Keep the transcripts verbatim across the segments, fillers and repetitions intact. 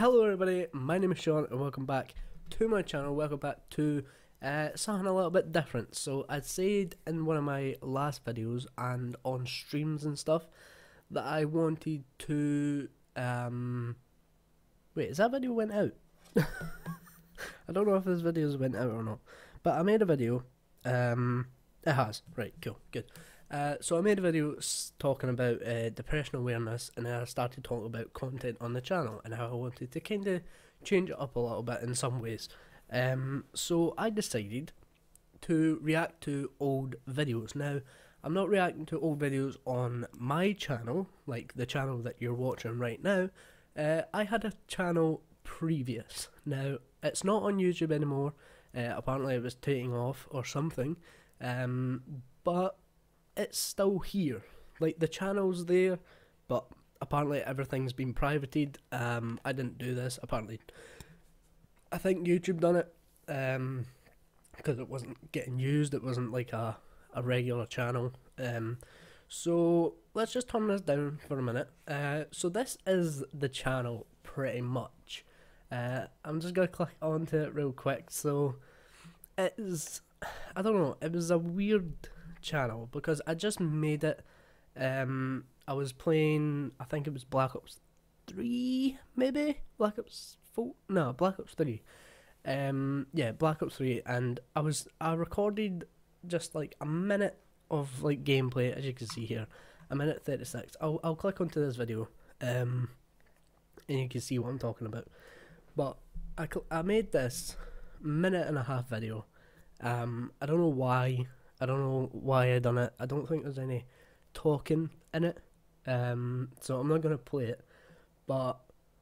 Hello everybody, my name is Sean and welcome back to my channel, welcome back to uh, something a little bit different. So I said in one of my last videos and on streams and stuff that I wanted to, um, wait, is that video went out? I don't know if this video's went out or not, but I made a video, um, it has, right, cool, good. Uh, so I made a video s talking about uh, depression awareness, and then I started talking about content on the channel and how I wanted to kind of change it up a little bit in some ways. Um, so I decided to react to old videos. Now, I'm not reacting to old videos on my channel, like the channel that you're watching right now. Uh, I had a channel previous. Now, it's not on YouTube anymore. Uh, apparently it was taking off or something. Um, but it's still here. Like, the channel's there, but apparently everything's been privated. Um, I didn't do this, apparently. I think YouTube done it, um, because it wasn't getting used. It wasn't like a, a regular channel. Um, so let's just turn this down for a minute. Uh, so this is the channel pretty much. Uh, I'm just gonna click onto it real quick. So it is, I don't know, it was a weird channel because I just made it. um I was playing, I think it was Black Ops three, maybe Black Ops four, no, Black Ops three. Um yeah, Black Ops three, and I was I recorded just like a minute of like gameplay, as you can see here, a minute thirty-six. I'll I'll click onto this video, um and you can see what I'm talking about. But I I made this minute and a half video. um I don't know why. I don't know why I done it. I don't think there's any talking in it, um, so I'm not gonna play it. But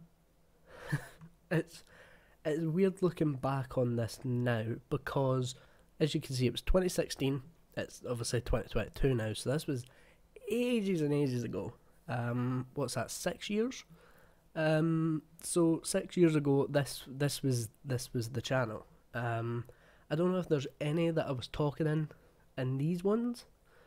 it's it's weird looking back on this now because, as you can see, it was twenty sixteen. It's obviously twenty twenty-two now, so this was ages and ages ago. Um, what's that? Six years. Um, so six years ago, this this was this was the channel. Um, I don't know if there's any that I was talking in. in these ones,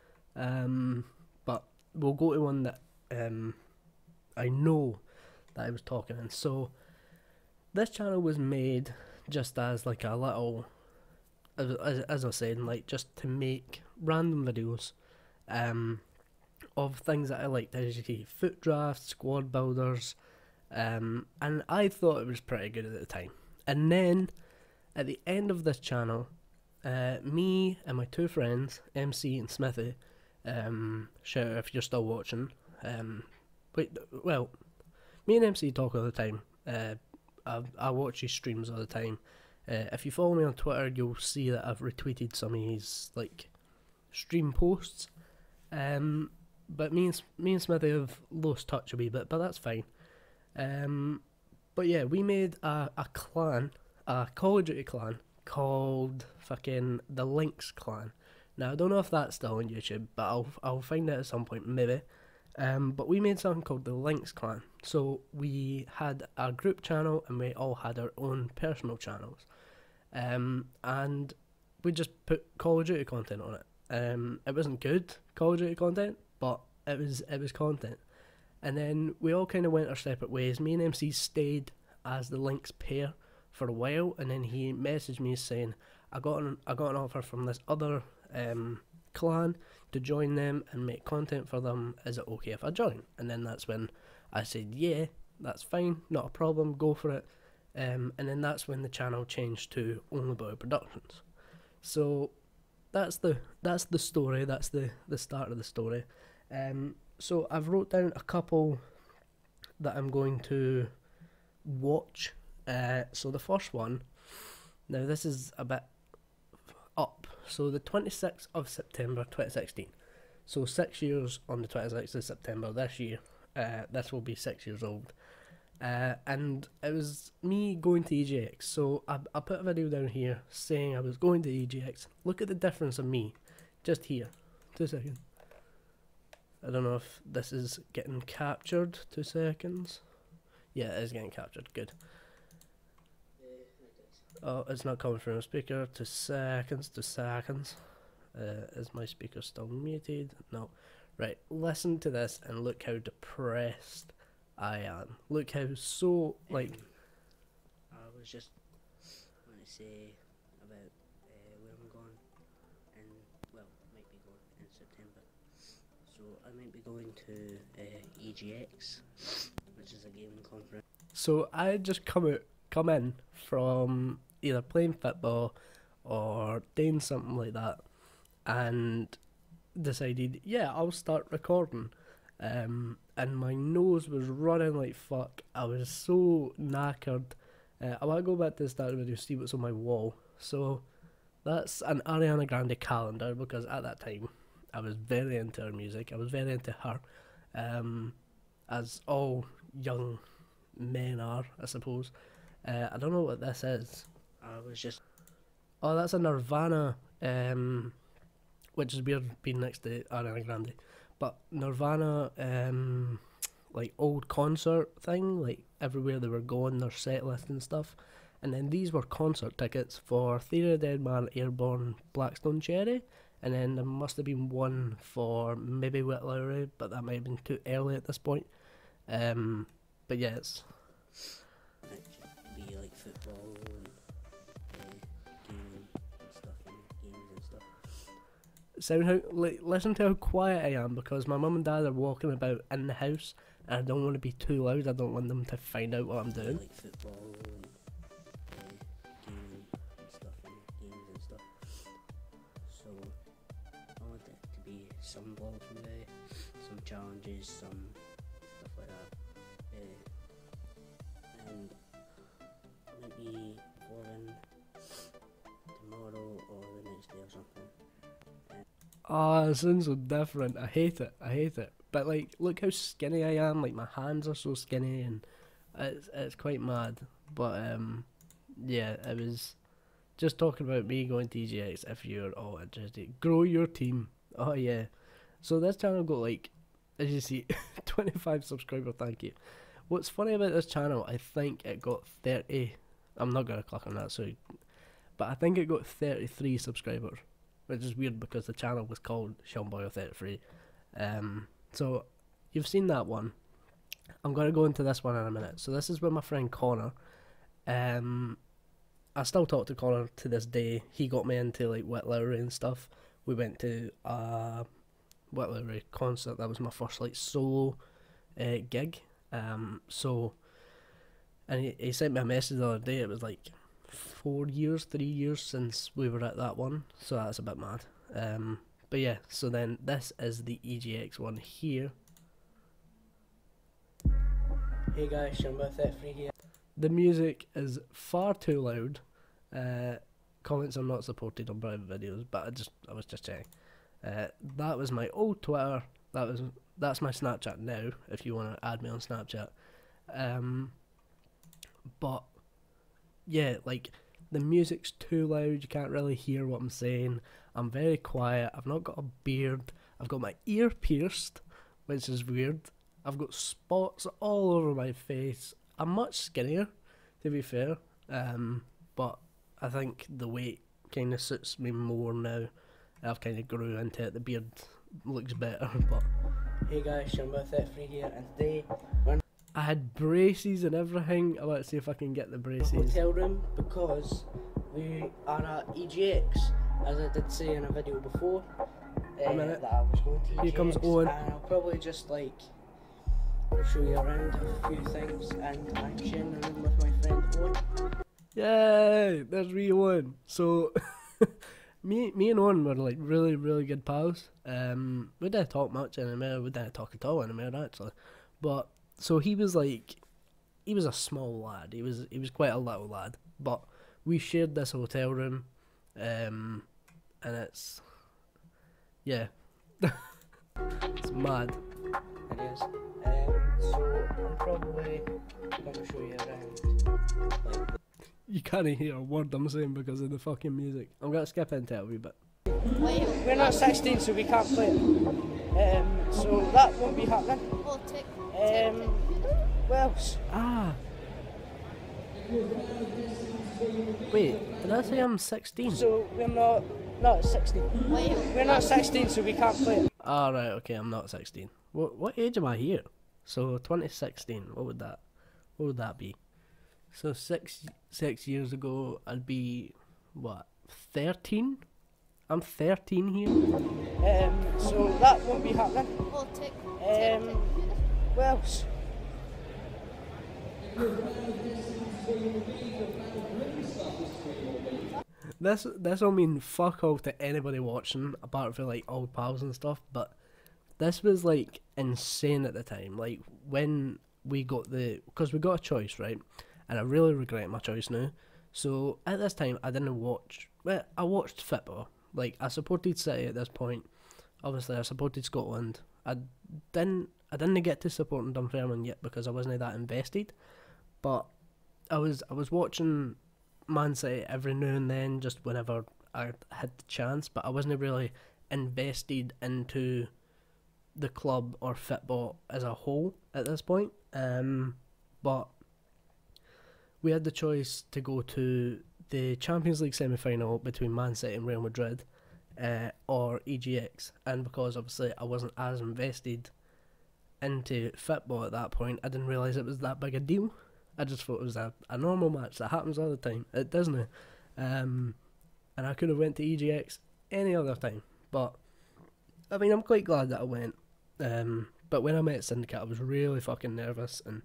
um, but we'll go to one that um, I know that I was talking in. So this channel was made just as like a little, as, as, as I was saying, like just to make random videos um, of things that I liked, as you see, foot drafts, squad builders, um, and I thought it was pretty good at the time. And then at the end of this channel, Uh, me and my two friends, M C and Smithy, um, shout out if you're still watching. Um, wait, well, me and M C talk all the time. Uh, I, I watch his streams all the time. Uh, if you follow me on Twitter, you'll see that I've retweeted some of his like stream posts. Um, but me and me and Smithy have lost touch a wee bit, but that's fine. Um, but yeah, we made a a clan, a Call of Duty clan, called fucking the Lynx Clan. Now I don't know if that's still on YouTube, but I'll I'll find out at some point maybe. Um, but we made something called the Lynx Clan. So we had a group channel and we all had our own personal channels. Um, and we just put Call of Duty content on it. Um, it wasn't good Call of Duty content, but it was it was content. And then we all kind of went our separate ways. Me and M C stayed as the Lynx pair for a while, and then he messaged me saying I got an I got an offer from this other um, clan to join them and make content for them. Is it okay if I join? And then that's when I said yeah, that's fine, not a problem, go for it. Um, and then that's when the channel changed to Only Boy Productions. So that's the that's the story. That's the the start of the story. Um, so I've wrote down a couple that I'm going to watch. Uh, so the first one, now this is a bit up, so the twenty-sixth of September twenty sixteen, so six years on the twenty-sixth of September this year, uh, this will be six years old, uh, and it was me going to E G X, so I, I put a video down here saying I was going to E G X. Look at the difference of me, just here, two seconds, I don't know if this is getting captured, two seconds, yeah it is getting captured, good. Oh, it's not coming from a speaker. Two seconds, two seconds. Uh, is my speaker still muted? No. Right, listen to this and look how depressed I am. Look how so, like, was just want to say about uh, where I'm going, and well, might be going in September. So I might be going to uh, E G X, which is a gaming conference. So I had just come out, come in from either playing football or doing something like that, and decided, yeah, I'll start recording. Um, and my nose was running like fuck. I was so knackered. Uh, I want to go back to the start of the video, see what's on my wall. So that's an Ariana Grande calendar, because at that time I was very into her music. I was very into her, um, as all young men are, I suppose. Uh, I don't know what this is. I was just Oh, that's a Nirvana, um, which is weird being next to Ariana Grande. But Nirvana, um, like old concert thing, like everywhere they were going, their set list and stuff. And then these were concert tickets for Theory of the Dead Man, Airborne, Blackstone Cherry. And then there must have been one for maybe Wet Lowry, but that might have been too early at this point. Um, but yeah, it's it should be like football and uh, gaming and stuff, and games and stuff. sound how like listen to how quiet I am, because my mum and dad are walking about in the house, and I don't want to be too loud. I don't want them to find out what I'm doing. Like football and uh, gaming and stuff, and games and stuff. So I want it to be some balls from there, some challenges, some stuff like that. Uh, and maybe foreign tomorrow or the next day or something. Ah, it sounds so different. I hate it. I hate it. But like, look how skinny I am. Like my hands are so skinny, and it's it's quite mad. But um, yeah, it was just talking about me going to E G X. If you're all interested, grow your team. Oh yeah. So this channel got like, as you see, twenty-five subscribers. Thank you. What's funny about this channel? I think it got thirty. I'm not gonna click on that, so. But I think it got thirty-three subscribers, which is weird because the channel was called Sean Boyle thirty-three. Um, so you've seen that one. I'm gonna go into this one in a minute. So this is with my friend Connor. Um, I still talk to Connor to this day. He got me into like Wet Lowry and stuff. We went to a Wet Lowry concert. That was my first like solo uh, gig. Um, so and he, he sent me a message the other day. It was like four years, three years since we were at that one, so that's a bit mad. Um, but yeah, so then this is the E G X one here. Hey guys, Sean Boyle thirty-three here. The music is far too loud. Uh, comments are not supported on private videos, but I just I was just checking. Uh, that was my old Twitter. That was that's my Snapchat now. If you want to add me on Snapchat, um, but. Yeah, like, the music's too loud, you can't really hear what I'm saying. I'm very quiet, I've not got a beard, I've got my ear pierced, which is weird. I've got spots all over my face. I'm much skinnier, to be fair, um, but I think the weight kind of suits me more now. I've kind of grew into it, the beard looks better, but... Hey guys, Sean Boyle thirty-three here, and today we're I had braces and everything. I want to see if I can get the braces. hotel room because we are at E G X, as I did say in a video before. Uh, A minute. That I was going to E G X, Here comes Owen. and I'll probably just like show you around a few things, and I'm sharing the room with my friend Owen. Yay! There's wee Owen. So, me, me and Owen were like really, really good pals. Um, we didn't talk much anymore. We didn't talk at all anymore actually. But so he was like, he was a small lad. He was he was quite a little lad. But we shared this hotel room, um, and it's yeah, it's mad. It is. Um, so I'm probably going to show you around. Like, You can't hear a word I'm saying because of the fucking music. I'm gonna skip into it a wee bit. we're not sixteen, so we can't play it. Um, so that won't be happening. Well, tick, Um, well, s- Ah. Wait, did I say I'm sixteen? so we're not not sixteen. wait, We're not sixteen, so we can't play it. Ah, right, okay, I'm not sixteen. What what age am I here? So twenty sixteen. What would that? What would that be? So six six years ago, I'd be what thirteen? I'm thirteen here. Um, so that won't be happening. Well, take, Um, what else? This this will mean fuck all to anybody watching, apart from like old pals and stuff. But this was like insane at the time. Like when we got the, because we got a choice, right? And I really regret my choice now. So at this time, I didn't watch. Well, I watched football. Like I supported City at this point. Obviously, I supported Scotland. I didn't. I didn't get to supporting Dunfermline yet because I wasn't that invested. But I was. I was watching Man City every now and then, just whenever I had the chance. But I wasn't really invested into the club or football as a whole at this point. Um, but we had the choice to go to the Champions League semi-final between Man City and Real Madrid, uh, or E G X, and because obviously I wasn't as invested into football at that point, I didn't realise it was that big a deal. I just thought it was a, a normal match that happens all the time. It doesn't. Um, and I could have went to E G X any other time, but I mean I'm quite glad that I went. Um, but when I met Syndicate, I was really fucking nervous and.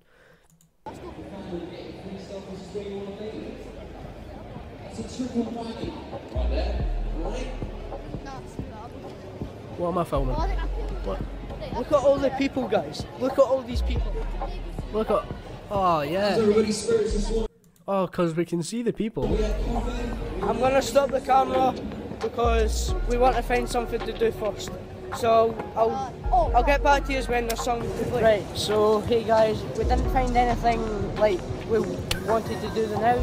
What am I filming? What? Look at all the people, guys. Look at all these people. Look at. Oh yeah. Oh, because we can see the people. I'm gonna stop the camera because we want to find something to do first. So I'll I'll get back to you when there's something to play. Right. So hey guys, we didn't find anything like we wanted to do the now.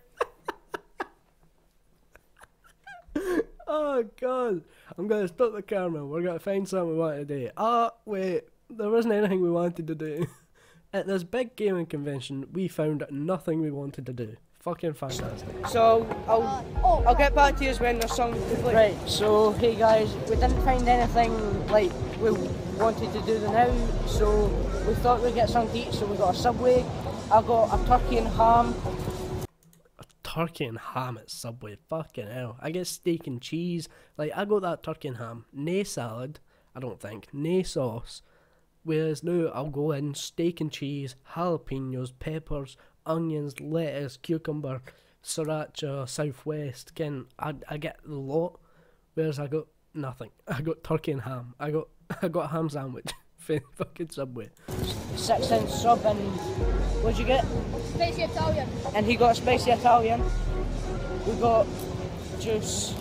Oh god, I'm gonna stop the camera. We're gonna find something we want to do. Ah, wait, there wasn't anything we wanted to do. At this big gaming convention, we found nothing we wanted to do. Fucking fantastic. So I'll I'll get back to you when there's something to play. Right. So hey guys, we didn't find anything like we wanted to do the now. So we thought we'd get something to eat. So we got a Subway. I got a turkey and ham. Turkey and ham at Subway, fucking hell. I get steak and cheese. Like, I got that turkey and ham. Nae salad, I don't think. Nae sauce. Whereas now I'll go in steak and cheese, jalapenos, peppers, onions, lettuce, cucumber, sriracha, southwest. Ken, I, I get the lot. Whereas I got nothing. I got turkey and ham. I got I got a ham sandwich. Fucking Subway. Six inch sub and what'd you get? Spicy Italian. And he got a spicy Italian. We got juice.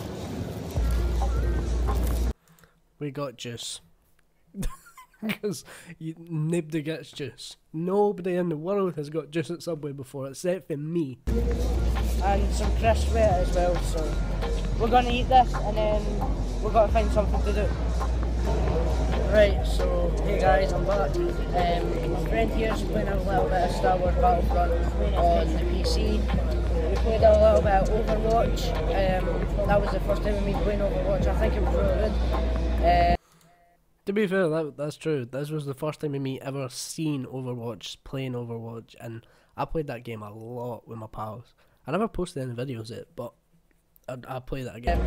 We got juice. Because nobody gets juice. Nobody in the world has got juice at Subway before, except for me. And some crisps with it as well, so we're gonna eat this and then we're gonna find something to do. Right, so hey guys, I'm back. Um, my friend here's playing a little bit of Star Wars Battlefront on the P C. We played a little bit of Overwatch. Um, that was the first time we me playing Overwatch. I think it was really good. Uh, To be fair, that that's true. This was the first time me ever seen Overwatch, playing Overwatch, and I played that game a lot with my pals. I never posted any videos yet, but I'd, I'd play that again.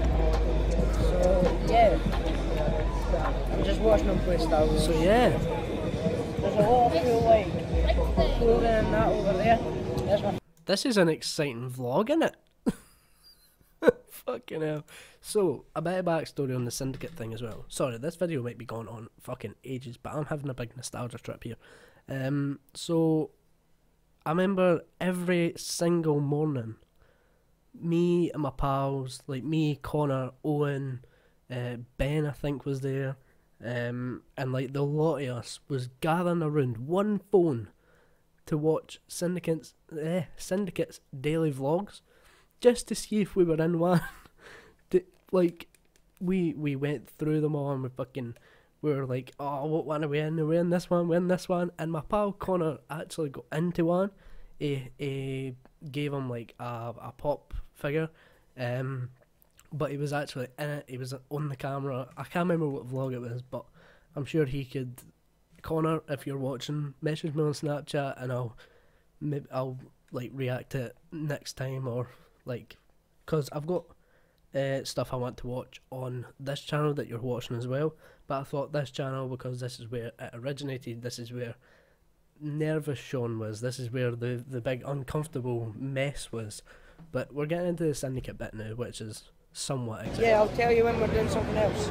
so yeah, I'm just watching them play Star Wars. So yeah, There's a lot of cool like clothing and that over there. There's my this is an exciting vlog, innit? Fucking hell. So, a bit of backstory on the Syndicate thing as well. Sorry, this video might be going on fucking ages, but I'm having a big nostalgia trip here. Um, so, I remember every single morning, me and my pals, like me, Connor, Owen, uh, Ben I think was there, um, and like the lot of us was gathering around one phone to watch Syndicate's, eh, Syndicate's daily vlogs, just to see if we were in one. to, like, we we went through them all and we fucking, we were like, oh, what one are we in? We're in this one, we're in this one. And my pal Connor actually got into one. He, he gave him like a, a pop figure. Um, but he was actually in it, he was on the camera. I can't remember what vlog it was, but I'm sure he could. Connor, if you're watching, message me on Snapchat and I'll, maybe I'll like react to it next time, or like, cause I've got uh, stuff I want to watch on this channel that you're watching as well. But I thought this channel, because this is where it originated, this is where nervous Sean was, this is where the the big uncomfortable mess was. But we're getting into the syndicate bit now, which is somewhat exciting. Yeah, I'll tell you when we're doing something else.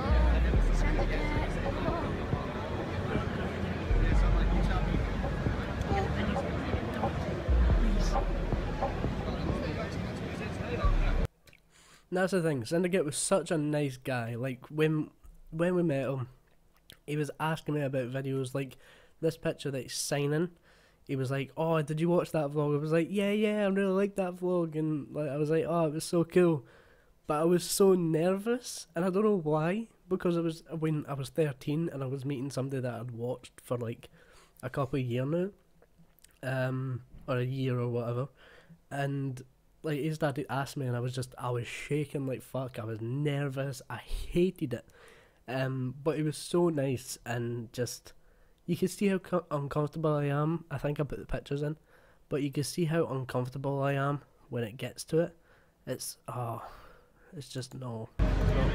That's the thing, Syndicate was such a nice guy. Like, when when we met him, he was asking me about videos, like this picture that he's signing. He was like, "Oh, did you watch that vlog?" I was like, "Yeah, yeah, I really like that vlog," and like I was like, "Oh, it was so cool." But I was so nervous, and I don't know why, because it was when I was thirteen and I was meeting somebody that I'd watched for like a couple of years now, um, or a year or whatever, and like he started asking me, and I was just, I was shaking like fuck. I was nervous. I hated it. Um, but it was so nice, and just, you can see how co- uncomfortable I am. I think I put the pictures in, but you can see how uncomfortable I am when it gets to it. It's, oh, it's just no. no.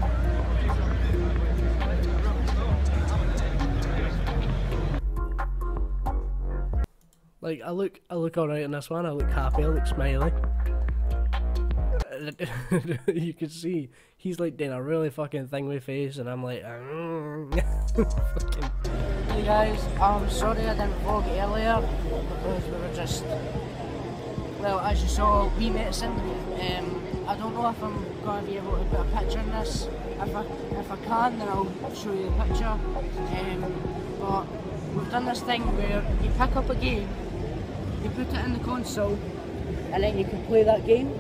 Like, I look, I look alright in this one. I look happy. I look smiley. You can see he's like doing a really fucking thing with face, and I'm like, fucking. Hey guys, I'm sorry I didn't vlog earlier because we were just, well, as you saw, we met Syndicate. Um, I don't know if I'm going to be able to put a picture in this. If I, if I can, then I'll show you the picture. Um, but we've done this thing where you pick up a game, you put it in the console, and then you can play that game.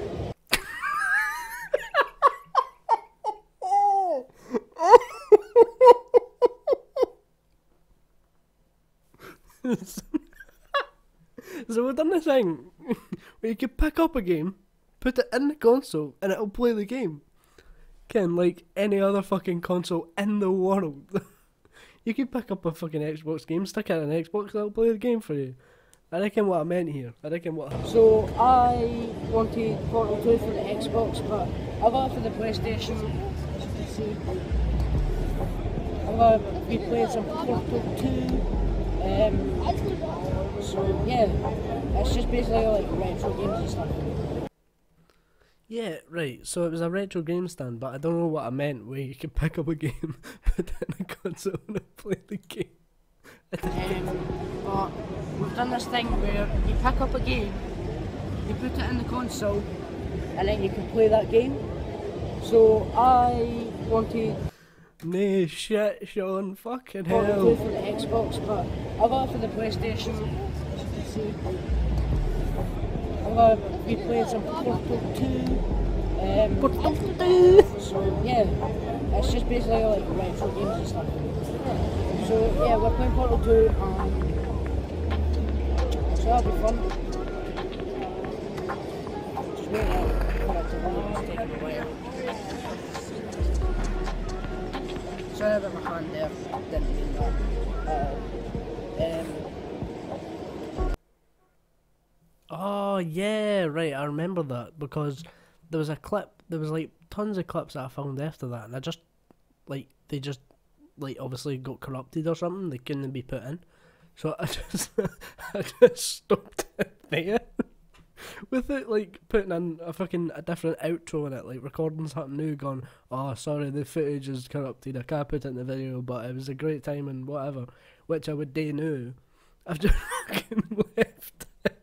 So we've done this thing where you can pick up a game, put it in the console, and it'll play the game. Ken, like any other fucking console in the world. You can pick up a fucking Xbox game, stick it in an Xbox, and it'll play the game for you. I reckon what I meant here. I reckon what I... So I wanted Portal two for the Xbox, but I got it for the PlayStation. As you can see, I'm going to be playing some Portal two. Um, so yeah, it's just basically like retro games and stuff. Yeah, right, so it was a retro game stand, but I don't know what I meant where you could pick up a game, put it in a console and play the game. Um, but we've done this thing where you pick up a game, you put it in the console, and then you can play that game. So I wanted Nah, shit, Sean, fucking Portal hell. two for the Xbox, but I got it for the PlayStation. As you can see, I'm going to be playing some Portal two. Um, Portal two. So yeah, it's just basically like retro games and stuff. So yeah, we're playing Portal two, and so that'll be fun. Just wait for it to load, it's taking a while. Sorry about my hand there, didn't mean that. Uh, um, Oh, yeah, right, I remember that, because there was a clip, there was like tons of clips that I found after that, and I just, like, they just, like, obviously got corrupted or something, they couldn't be put in. So I just, I just stopped it there. Without, like, putting in a fucking a different outro in it, like recording something new, going, oh, sorry, the footage is corrupted, I can't put it in the video, but it was a great time and whatever, which I would do now. I've just fucking left it.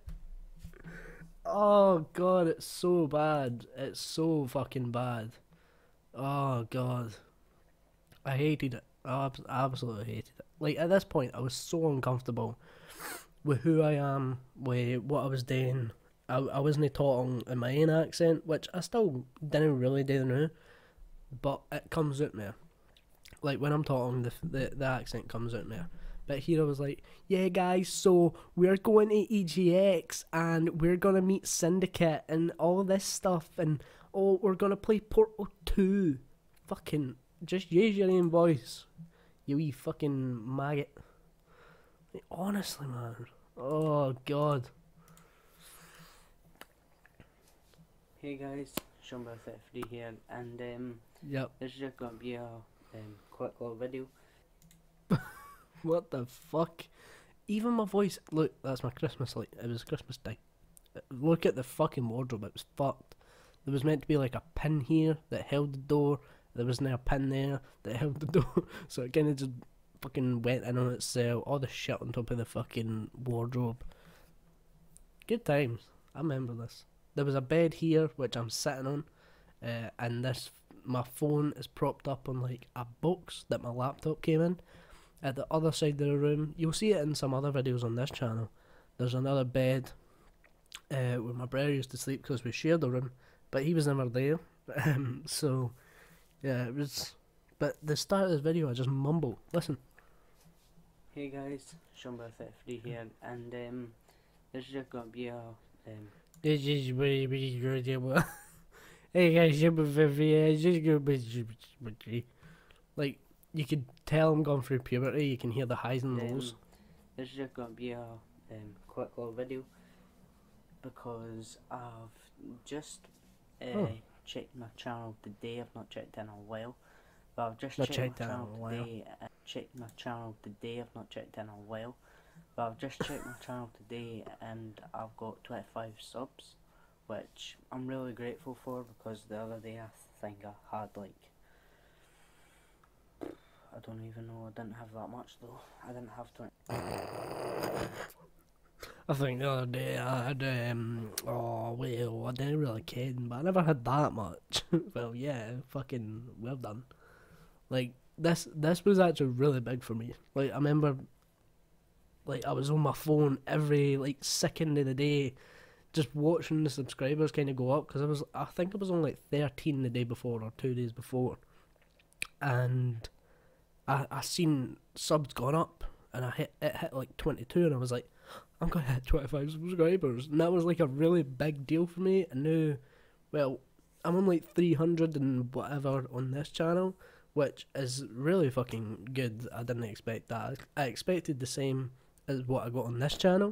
Oh, God, it's so bad. It's so fucking bad. Oh, God. I hated it. I abs- absolutely hated it. Like, at this point, I was so uncomfortable with who I am, with what I was doing. I, I wasn't talking in my own accent, which I still didn't really do now, but it comes out more. Like, when I'm talking, the, the, the accent comes out more. But here I was like, yeah guys, so we're going to E G X, and we're going to meet Syndicate, and all this stuff, and oh, we're going to play Portal two. Fucking, just use your own voice, you wee fucking maggot. Like, honestly, man. Oh, God. Hey guys, Shumba thirty-three here, and um, Yep. this is just gonna be a um, quick little video. What the fuck? Even my voice. Look, that's my Christmas light. It was Christmas time. Look at the fucking wardrobe. It was fucked. There was meant to be like a pin here that held the door. There was now a pin there that held the door. So it kind of just fucking went in on itself. All the shit on top of the fucking wardrobe. Good times. I remember this. There was a bed here which I'm sitting on, uh, and this my phone is propped up on like a box that my laptop came in. At the other side of the room, you'll see it in some other videos on this channel. There's another bed uh, where my brother used to sleep because we shared the room, but he was never there. Um, so yeah, it was. But the start of this video, I just mumble. Listen. Hey guys, Shumba thirty-three here, and um, this is just gonna be a um, This is really, really good. Hey guys, like you could tell I'm going through puberty. You can hear the highs and lows. um, this is just gonna be a um, quick little video because I've just uh, Oh. checked my channel today. I've not checked in a while, but I've just Not checked, checked my in a channel while. today. Uh, checked my channel today. I've not checked in a while, but I've just checked my channel today, and I've got twenty-five subs, which I'm really grateful for because the other day I think I had like. I don't even know, I didn't have that much though. I didn't have twenty. I think the other day I had um oh well I didn't really care, but I never had that much. Well yeah, fucking well done. Like this this was actually really big for me. Like I remember like I was on my phone every like second of the day just watching the subscribers kind of go up because I was I think I was on like thirteen the day before or two days before, and I I seen subs gone up and I hit it hit like twenty-two and I was like, I'm gonna hit twenty-five subscribers, and that was like a really big deal for me. And now, well, I'm on like three hundred and whatever on this channel, which is really fucking good. I didn't expect that. I expected the same as what I got on this channel,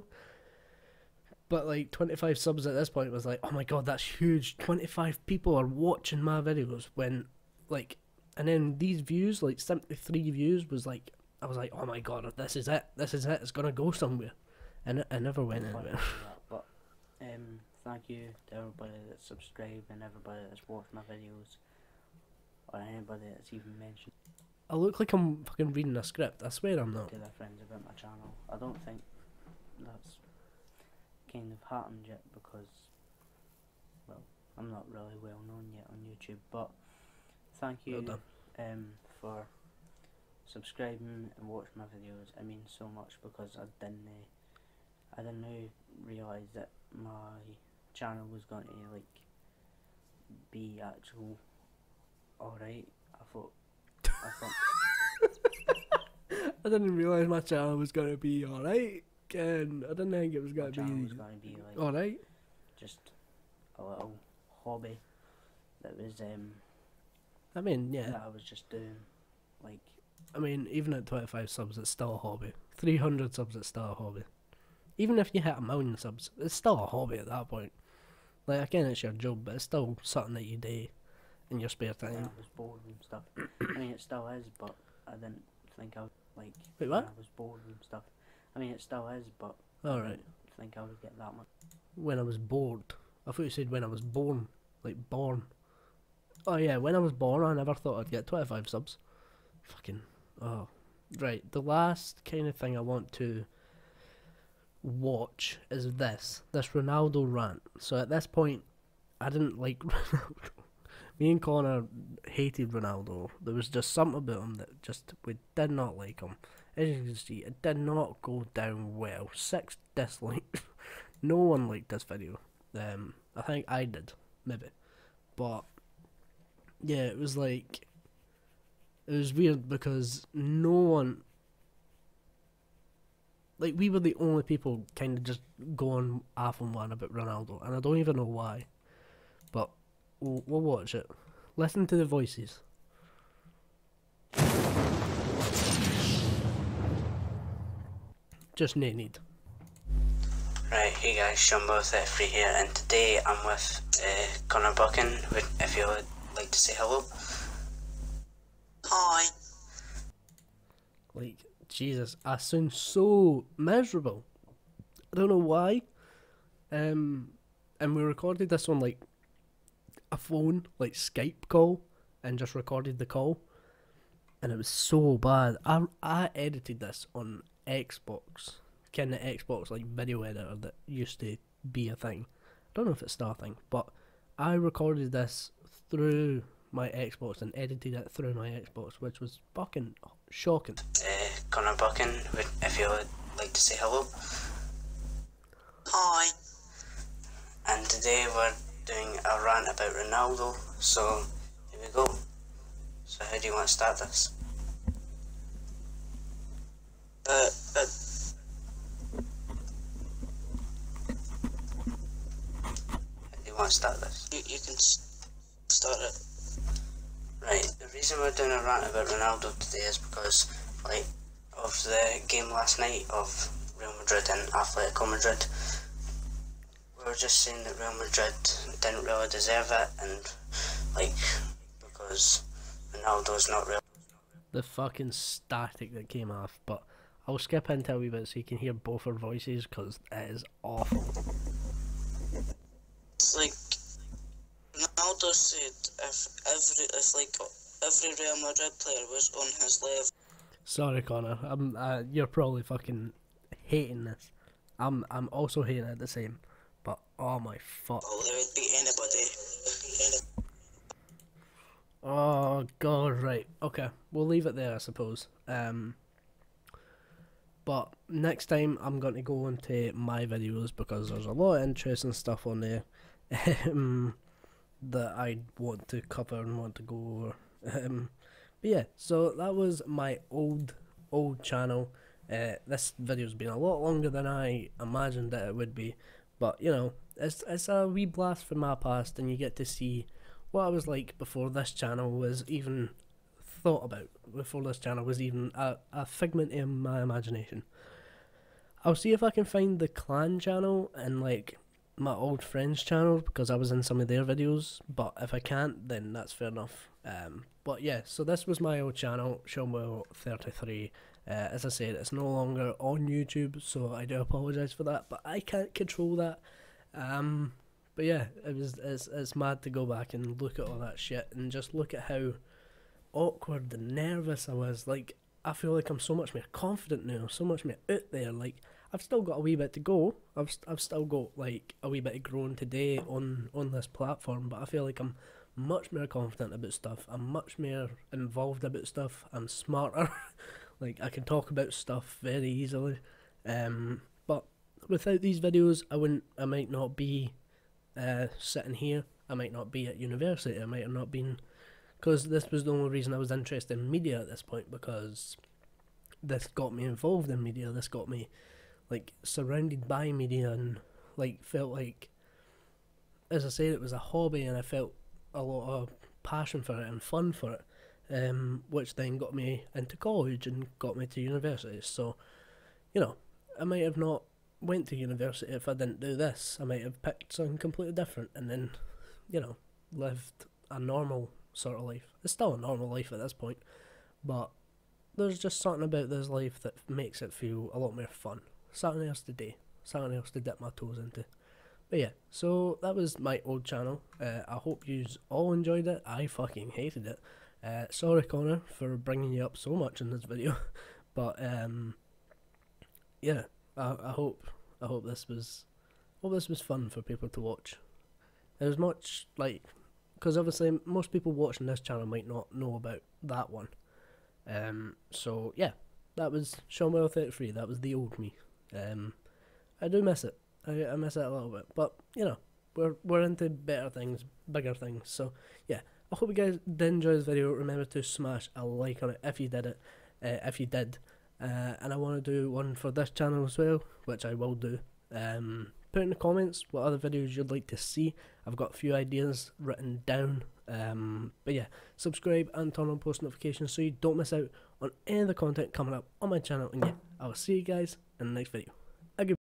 but like twenty-five subs at this point was like, oh my god, that's huge. twenty-five people are watching my videos when, like, and then these views, like seventy-three views, was like, I was like, oh my god, this is it. This is it. It's gonna go somewhere. And it, it never went anywhere. But um, thank you to everybody that subscribed and everybody that's watched my videos, or anybody that's even mentioned I look like I'm fucking reading a script. I swear I'm not. to their friends about my channel. I don't think that's kind of happened yet because, well, I'm not really well known yet on YouTube. But thank Well you done. um, for subscribing and watching my videos. I mean so much because I didn't. Uh, I didn't realise that my channel was going to like be actual alright. I thought I thought I didn't realise my channel was gonna be alright. And I didn't think it was my gonna channel be was going to be like alright. just a little hobby that was um I mean, yeah. that I was just doing like I mean, even at twenty-five subs, it's still a hobby. three hundred subs, it's still a hobby. Even if you hit a million subs, it's still a hobby at that point. Like, again, it's your job, but it's still something that you do in your spare when I time. was bored and stuff. I mean it still is, but I didn't think I would like Wait, when what? I was bored and stuff. I mean it still is, but I Alright. didn't think I would get that much. When I was bored. I thought you said when I was born. Like, born. Oh, yeah, when I was born, I never thought I'd get twenty-five subs. Fucking. Oh. Right, the last kind of thing I want to watch is this. This Ronaldo rant. So at this point, I didn't like Ronaldo. Me and Connor hated Ronaldo. There was just something about him that just, we did not like him. As you can see, it did not go down well. Six dislikes. No one liked this video. Um, I think I did, maybe. But, yeah, it was like, it was weird because no one, like, we were the only people kind of just going off on one about Ronaldo, and I don't even know why. But we'll, we'll watch it. Listen to the voices. Just no need. Right, hey guys, Shumba thirty-three here, and today I'm with uh, Connor Buchan, would, if you would like to say hello. Hi. Like, Jesus, I sound so miserable. I don't know why. Um, and we recorded this on like a phone, like Skype call, and just recorded the call, and it was so bad. I I edited this on Xbox, kind of Xbox like video editor that used to be a thing. I don't know if it's still a thing, but I recorded this through my Xbox and edited it through my Xbox, which was fucking shocking. Uh, Connor Buchan, would, if you would like to say hello. Hi. And today we're doing a rant about Ronaldo, so here we go. So how do you want to start this? Uh, uh How do you want to start this? You, you can s- start it. Right, the reason we're doing a rant about Ronaldo today is because, like, of the game last night of Real Madrid and Atletico Madrid. We were just saying that Real Madrid didn't really deserve it, and, like, because Ronaldo's not real. The fucking static that came off, but I'll skip into a wee bit so you can hear both our voices, because it is awful. It's like Ronaldo said, if every if like every Real Madrid player was on his level. Sorry, Connor. I'm. Uh, you're probably fucking hating this. I'm. I'm also hating it the same. But oh my fuck. Oh, there would be anybody. Oh god. Right. Okay. We'll leave it there, I suppose. Um. But next time I'm going to go into my videos because there's a lot of interesting stuff on there. Um. That I want to cover and want to go over. Um. But yeah, so that was my old, old channel. Uh, this video's been a lot longer than I imagined that it would be, but you know, it's it's a wee blast from my past, and you get to see what I was like before this channel was even thought about, before this channel was even a, a figment in my imagination. I'll see if I can find the clan channel and like my old friends channel because I was in some of their videos, but if I can't, then that's fair enough. Um, but yeah, so this was my old channel, Shomwell thirty-three. Uh, as I said, it's no longer on YouTube, so I do apologise for that, but I can't control that. Um, but yeah, it was it's, it's mad to go back and look at all that shit and just look at how awkward and nervous I was. Like, I feel like I'm so much more confident now, so much more out there. Like, I've still got a wee bit to go. I've st- I've still got like a wee bit of growing today on on this platform, but I feel like I'm much more confident about stuff. I'm much more involved about stuff. I'm smarter. Like, I can talk about stuff very easily. Um, but without these videos, I wouldn't. I might not be uh sitting here. I might not be at university. I might have not been, because this was the only reason I was interested in media at this point, because this got me involved in media. This got me like surrounded by media, and like felt like, as I said, it was a hobby, and I felt a lot of passion for it and fun for it, um, which then got me into college and got me to university. So, you know, I might have not went to university if I didn't do this. I might have picked something completely different and then, you know, lived a normal sort of life. It's still a normal life at this point, but there's just something about this life that makes it feel a lot more fun. Something else to do, something else to dip my toes into. But yeah, so that was my old channel. Uh, I hope you all enjoyed it. I fucking hated it. Uh, sorry, Connor, for bringing you up so much in this video, but um, yeah, I, I hope I hope this was hope this was fun for people to watch. There was much like, because obviously most people watching this channel might not know about that one. Um, so yeah, that was Shomwell thirty-three. That was the old me. Um, I do miss it. I, I miss it a little bit, but you know, we're we're into better things, bigger things. So yeah, I hope you guys did enjoy this video. Remember to smash a like on it if you did it, uh, if you did. Uh, and I want to do one for this channel as well, which I will do. Um, put in the comments what other videos you'd like to see. I've got a few ideas written down. Um, but yeah, subscribe and turn on post notifications so you don't miss out on any of the content coming up on my channel. And yeah, I will see you guys in the next video.